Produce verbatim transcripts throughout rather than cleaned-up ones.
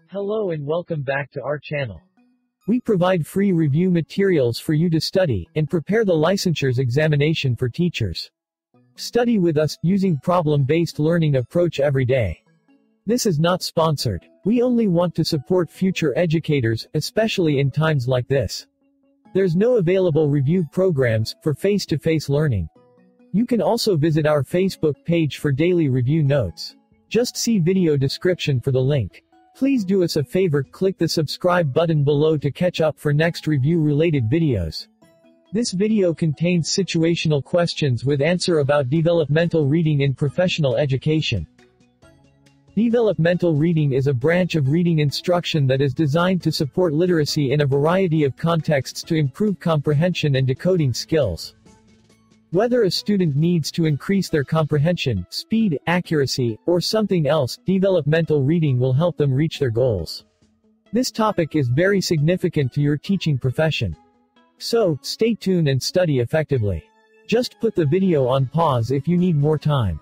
Hello and welcome back to our channel. We provide free review materials for you to study and prepare the Licensure's examination for teachers. Study with us, using problem-based learning approach every day. This is not sponsored. We only want to support future educators, especially in times like this. There's no available review programs for face-to-face learning. You can also visit our Facebook page for daily review notes. Just see video description for the link. Please do us a favor, click the subscribe button below to catch up for next review-related videos. This video contains situational questions with answer about developmental reading in professional education. Developmental reading is a branch of reading instruction that is designed to support literacy in a variety of contexts to improve comprehension and decoding skills. Whether a student needs to increase their comprehension, speed, accuracy, or something else, developmental reading will help them reach their goals. This topic is very significant to your teaching profession. So, stay tuned and study effectively. Just put the video on pause if you need more time.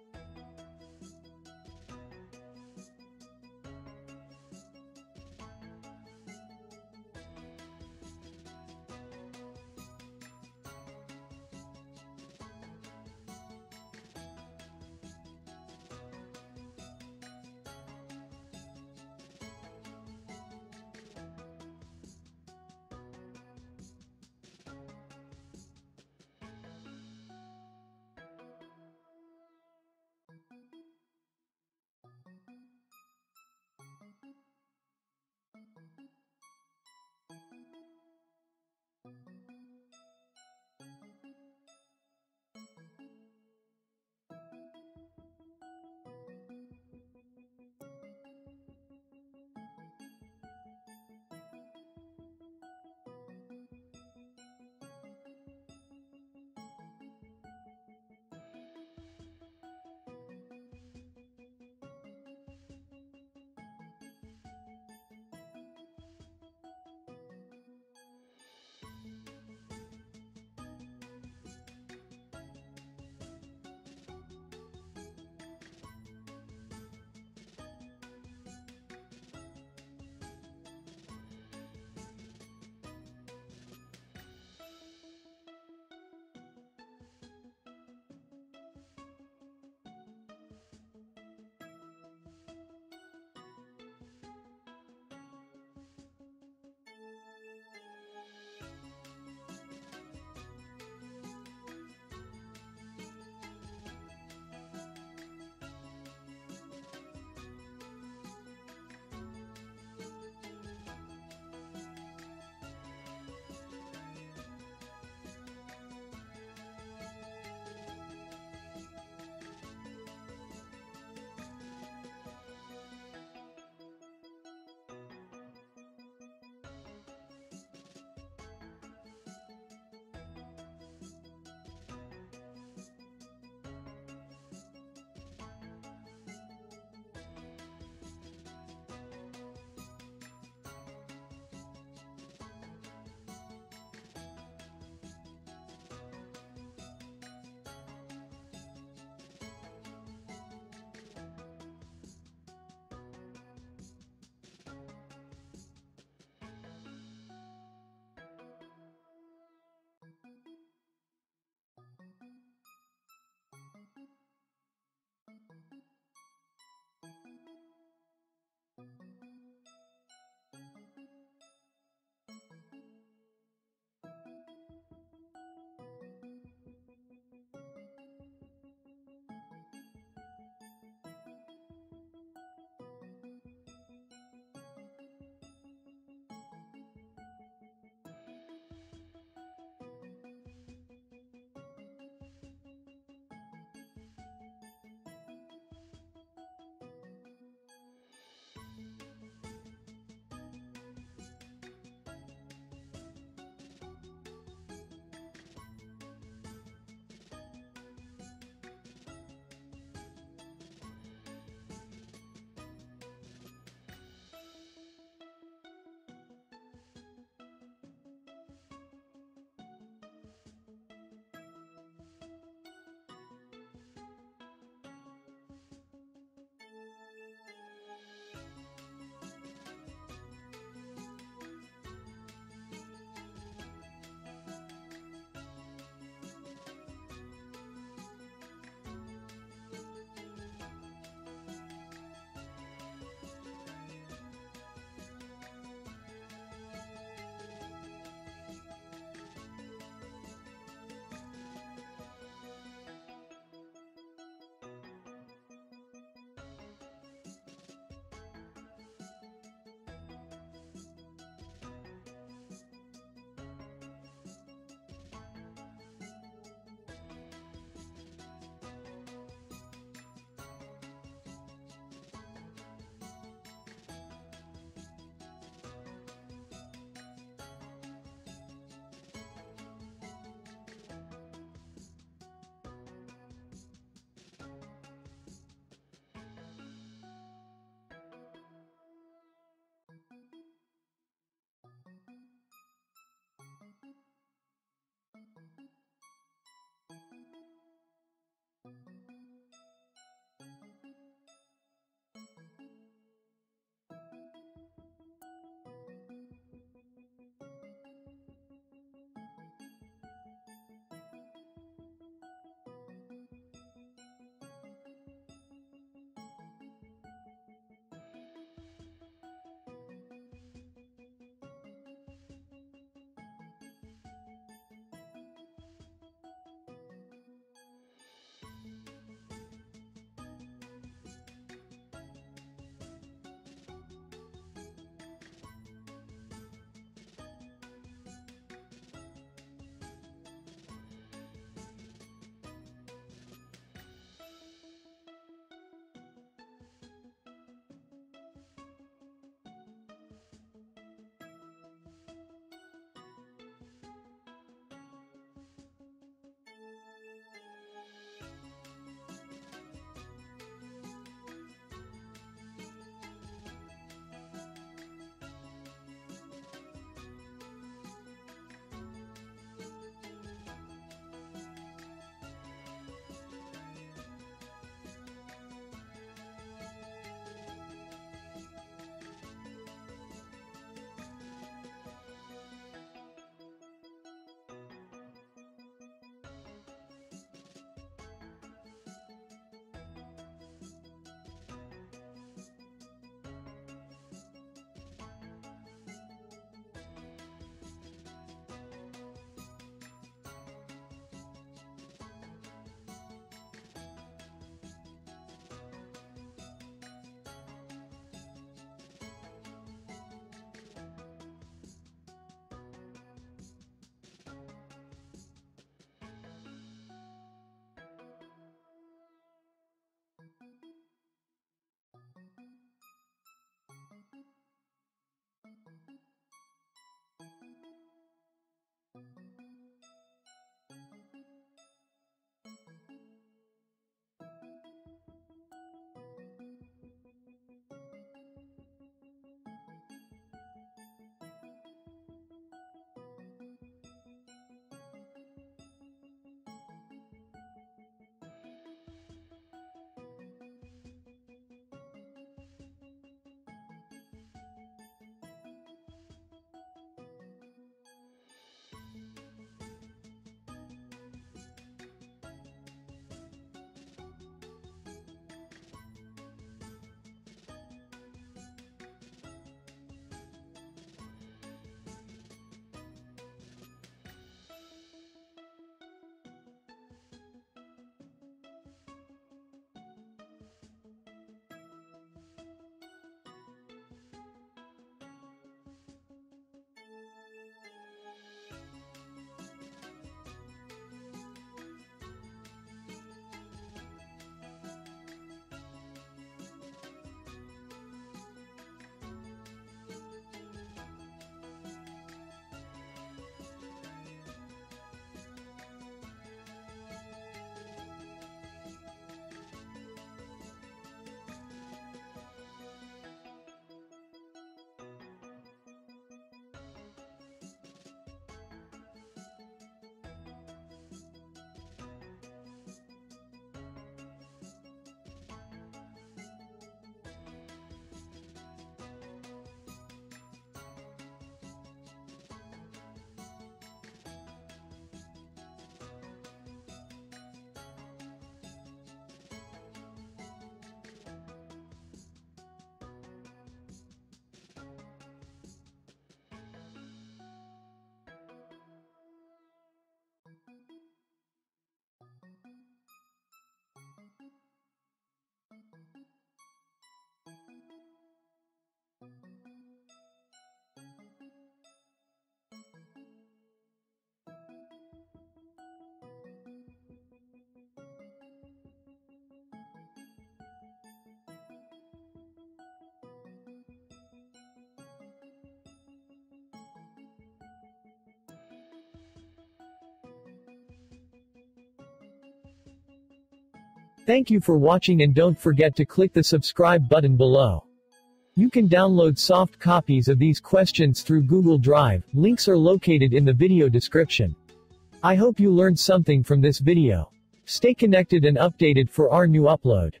Thank you for watching and don't forget to click the subscribe button below. You can download soft copies of these questions through Google Drive, links are located in the video description. I hope you learned something from this video. Stay connected and updated for our new upload.